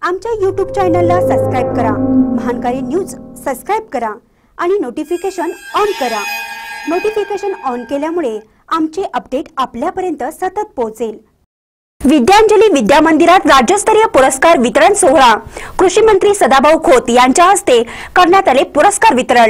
आमच्या YouTube चॅनलला subscribe करा, महानकारी न्यूज सबस्क्राइब करा आणि नोटिफिकेशन ऑन करा। नोटिफिकेशन ऑन केल्यामुळे आमचे अपडेट आपल्यापर्यंत सतत पोहोचेल। विद्यांजली विद्या मंदिरात राज्यस्तरीय पुरस्कार वितरण सोहळा कृषी मंत्री सदाभाऊ खोत यांच्या हस्ते करण्यात आले। पुरस्कार वितरण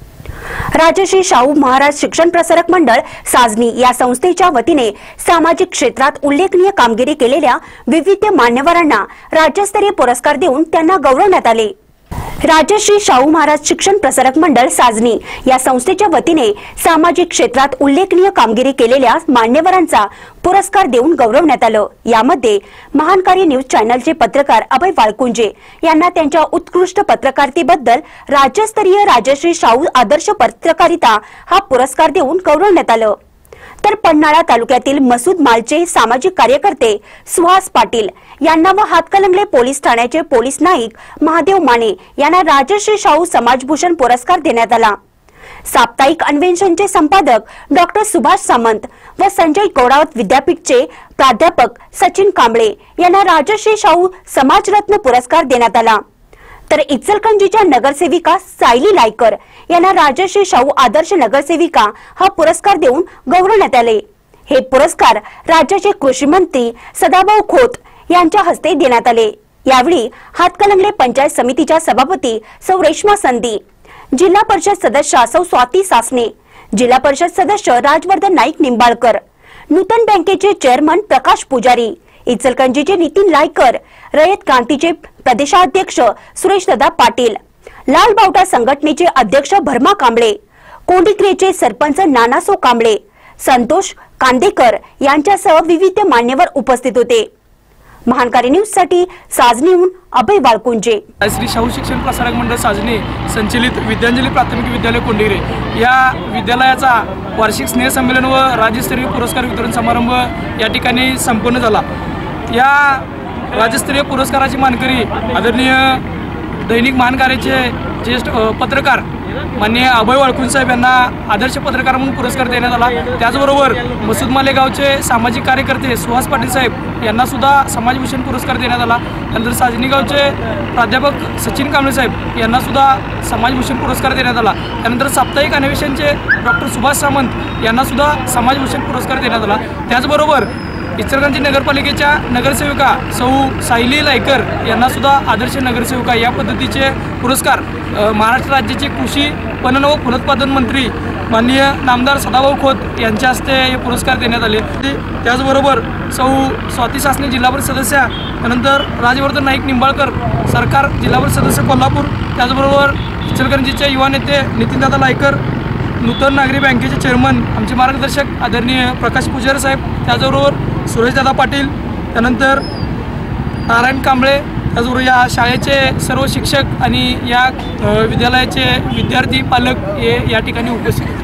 राजश्री शाहू महाराज शिक्षण प्रसारक मंडळ साजनी या संस्थेच्या वतीने सामाजिक क्षेत्रात उल्लेखनीय कामगिरी केलेल्या विविध मान्यवरांना राज्यस्तरीय पुरस्कार देऊन त्यांना गौरवण्यात आले। राजश्री शाहू महाराज शिक्षण प्रसारक मंडळ साजनी या संस्थेच्या वतीने सामाजिक क्षेत्रात उल्लेखनीय कामगिरी केलेल्या मान्यवरांचा पुरस्कार देऊन गौरवण्यात आलं। यामध्ये महानकारी न्यूज चॅनलचे पत्रकार अभय वाळकुंजे यांना त्यांच्या उत्कृष्ट पत्रकारितेबद्दल राज्यस्तरीय राजश्री शाहू आदर्श पत्रकारिता हा पुरस्कार देऊन गौरवण्यात आलं। तर पन्हाळा तालुक्यातील मसूद मालचे सामाजिक कार्यकर्ते सुहास पाटील यांना व हातकणंगले पोलीस ठाण्याचे पोलीस नाईक महादेव माने यांना राजश्री शाहू समाजभूषण पुरस्कार देण्यात आला। साप्ताहिक अन्वेषणचे संपादक डॉक्टर सुभाष सामंत व संजय गौडावत विद्यापीठचे प्राध्यापक सचिन कांबळे यांना राजश्री शाहू समाजरत्न पुरस्कार देण्यात आला। तर इचलकरंजीच्या नगरसेविका सायली लायकर यांना राजश्री शाहू आदर्श नगरसेविका हा पुरस्कार देऊन गौरवण्यात आले। हे पुरस्कार राज्याचे कृषी मंत्री सदाभाऊ खोत यांच्या हस्ते देण्यात आले। यावेळी हातकणंगले पंचायत समितीच्या सभापती सौ रेश्मा संधी, जिल्हा परिषद सदस्य सौ स्वाती सासने, जिल्हा परिषद सदस्य राजवर्धन नाईक निंबाळकर, नूतन बँकेचे चेअरमन प्रकाश पुजारी, इचलकरंजीचे नितीन लायकर, रयत क्रांतीचे प्रदेशाध्यक्ष सुरेशदादा पाटील, लाल बावटा संघटनेचे अध्यक्ष भरमा कांबळे, कोंडिक्रेचे सरपंच नानासो कांबळे, संतोष कांदेकर यांच्यासह विविध मान्यवर उपस्थित होते। महानकारी न्यूज साठी साजनीहून अभय वाळकुंजे। श्री शाहू शिक्षण प्रसारक मंडळ साजनी संचलित विद्यांजली प्राथमिक विद्यालय कोंडिग्रे या विद्यालयाचा वार्षिक स्नेह संमेलन व राज्यस्तरीय पुरस्कार वितरण समारंभ या ठिकाणी संपन्न झाला। या राज्यस्तरीय पुरस्काराची मानकरी आदरणीय दैनिक महानकार्याचे ज्येष्ठ पत्रकार माननीय अभय वाळकुंजे साहेब यांना आदर्श पत्रकार म्हणून पुरस्कार देण्यात आला। त्याचबरोबर मसूद माले गावचे सामाजिक कार्यकर्ते सुहास पाटील साहेब यांना सुद्धा समाजभूषण पुरस्कार देण्यात आला। त्यानंतर साजनी गावचे प्राध्यापक सचिन कांबळे साहेब यांना सुद्धा समाजभूषण पुरस्कार देण्यात आला। त्यानंतर साप्ताहिक अन्वेषणचे डॉक्टर सुभाष सामंत यांना सुद्धा समाजभूषण पुरस्कार देण्यात आला। त्याचबरोबर इचलकरंजी नगरपालिकेच्या नगरसेविका सौ सायली लायकर यांना सुद्धा आदर्श नगरसेविका या पद्धतीचे पुरस्कार महाराष्ट्र राज्याचे कृषी पणन व फलोत्पादन मंत्री माननीय नामदार सदाभाऊ खोत यांच्या हस्ते हे पुरस्कार देण्यात आले। त्याचबरोबर सौ स्वाती सासने जिल्हा परिषद सदस्य, त्यानंतर राजवर्धन नाईक निंबाळकर सरकार जिल्हा परिषद सदस्य कोल्हापूर, त्याचबरोबर इचलकरंजीचे युवा नेते नितीनदादा लायकर, नूतन नागरी बँकेचे चेअरमन आमचे मार्गदर्शक आदरणीय प्रकाश पुजारी साहेब, त्याचबरोबर सुरेशदादा पाटील, त्यानंतर नारायण कांबळे, त्याचबरोबर या शाळेचे सर्व शिक्षक आणि या विद्यालयाचे विद्यार्थी पालक हे या ठिकाणी उपस्थित